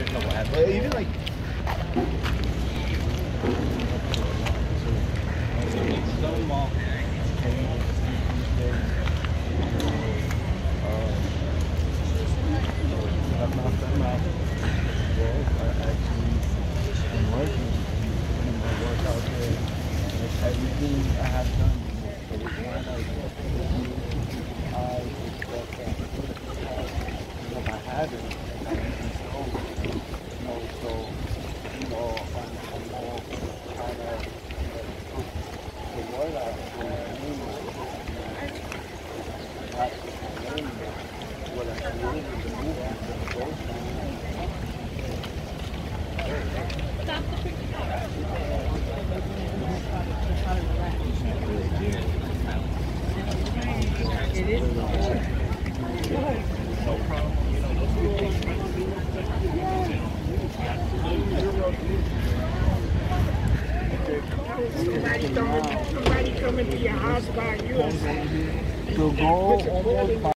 a couple ads, but even like. Everything I have done, so it's one I expect that if I have it, I can control it. So, I'm more trying to put the word out for what I created, the movement, the growth. It is. No problem. Somebody coming to your house buying you a To go almost